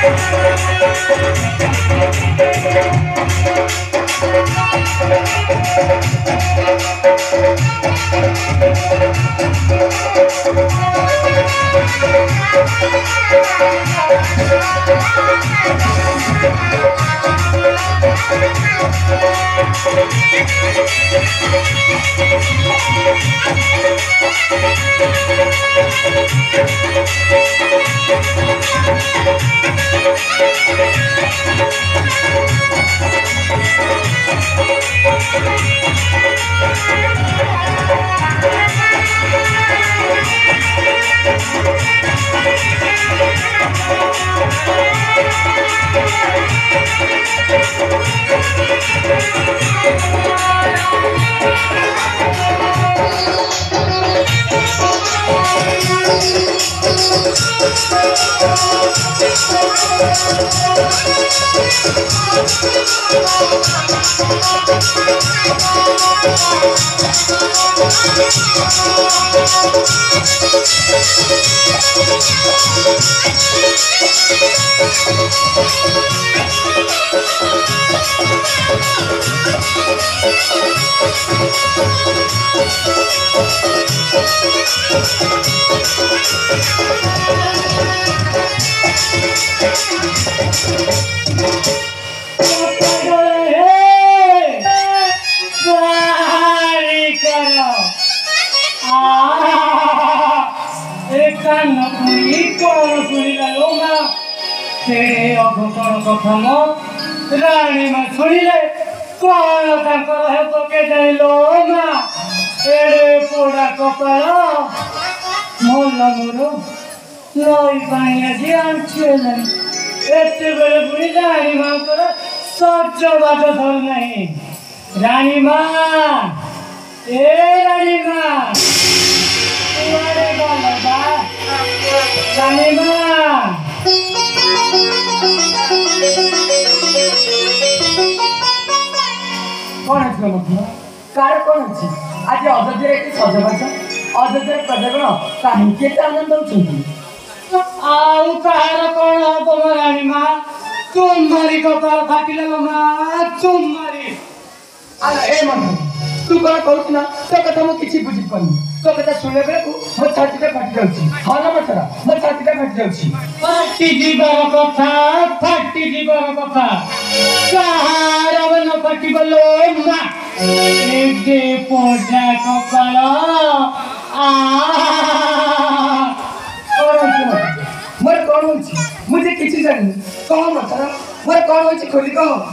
रानी में सुनिले कौन तांकर है तो के जाइलो ना एड़े पोड़ा कपाल मोला मोरो नई पानी आजी आंचेलन एते बेले पुनी रानी मां पर सज बात धर नहीं रानी मां ए रानी मां तुम्हारे गाना बा रानी मां कौन है मतलब कार कौन अच्छी आज अयोध्या एक सजबाज अयोध्या प्रजागण कहीं केते आनंद होउछंती आउ कहार कौन हो रानी मां तुम्हारी कपाल फाटिले मां तुम्हारी अरे ए मन तू कौन कहू ना तो कथा मु किछि बुझी पनी तो कथा सुने बेले को मो छातीटा फाटी जाउछि हा ना मछरा मो छातीटा फाटी जाउछि फाटी जीवर कथा कहार मन फाटी बलो मा एके पोजा कपाल आ मोर कौन होछि मुझे किछि जानि कह मछरा मोर कौन होछि खोली कह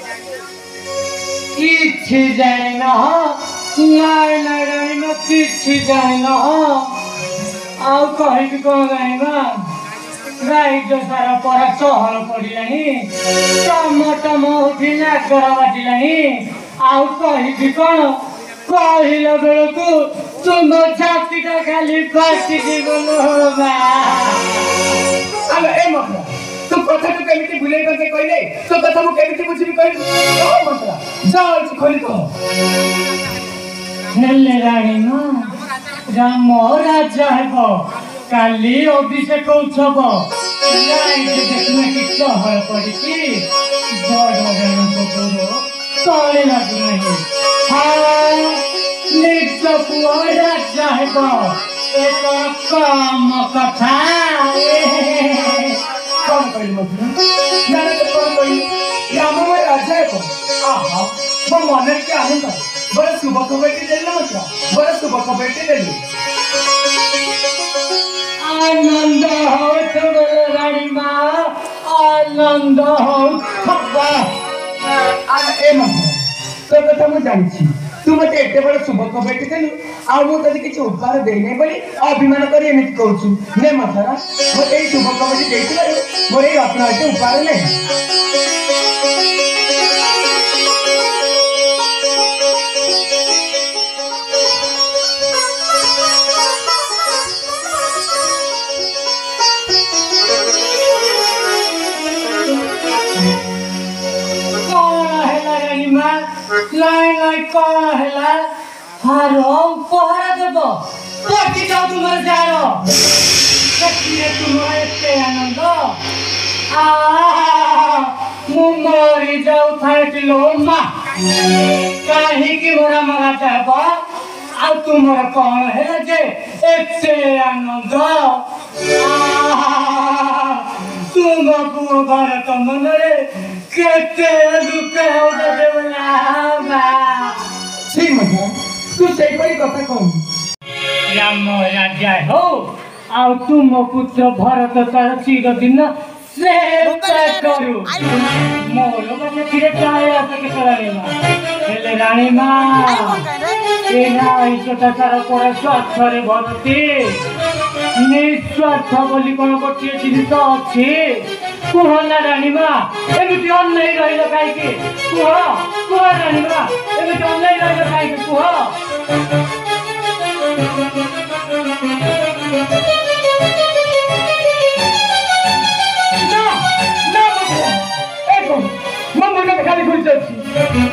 किछि जानि ना नाय नाय रानी में किछि जानि ना आउ कहि कि कौन गाइबा गाई जो सारा परा चहल पड़िलानी टमाटम उठी नागर बाजिलानी आउ कहि कि कौन कहिला बेलकू तुम छातीटा खाली फाटी जीवलो बा अरे ए मखरा तू कथा तो केमिति भुलै करके कहले तो कथा मु केमिति बुझिबी कहली ओ मखरा जाओ खोली कह हेले रानी मां राम राजा हेबो काली अभिषेक उत्सव लाइट देखना कि चहल पड़ी बड़ रानी को करो तले लागू नहीं हाँ निज पुआ राजा हेबो एक काम कथा कौन कही मतलब मैंने तो कौन कही राम में राजा हेबो आहा वो मन के आनंद बड़ा शुभ खबर के देला मतलब बड़ा शुभ खबर के देली आनंद हो तुम्हारे रानी मां आनंद हो खब्बा आज ए मन तो कथा मु जानि छी तू मते एते बड़ शुभ खबर के देलु आ मु तते किछ उपहार देई नै बोली अभिमान करी एमिति कहूछु ने मथरा मो एई शुभ खबर के देइछु मोर एई रत्न के उपहार नै लाई कौन हैला हारो पहरा देबो पटी जाओ तुम्हारे जारो कतिए तुम्हारे एते आनंद ମୁଁ ମରି ଯାଉଥାଇଥିଲ ମା କାହିଁକି ମୋରା ମରା ଯାବ ଆଉ ତୁମର କଣ ହେଲା ଯେ ଏତେ ଆନନ୍ଦ ତୁମ ପୁଅ ଭାରତ ମନରେ କେତେ ଦୁଃଖ ତୁ ସେଇପରି କଥା କହୁ ରାମ ରାଜା ହଉ ଆଉ ତୁମ ପୁତ୍ର ଭରତ ତାର ଚିରଦିନ କରୁ ମୋର ସେଥିରେ ହେଲେ ରାଣୀ ମା ଏଇଟା ତାର ପରେ ସ୍ୱାର୍ଥରେ ଭରତି ନିଃସ୍ୱାର୍ଥ ବୋଲି କଣ ଗୋଟିଏ ଜିନିଷ ଅଛି କୁହ ନା ରାଣୀ ମା ଏମିତି ଅନେଇ ରହିଲ କାହିଁକି କୁହ କୁହ ରାଣୀ ମା ଏମିତି ଅନେଇ ରହିଲ କାହିଁକି କୁହ ମୋ ମନ ଖାଲି ଘୁରି ଯାଉଛି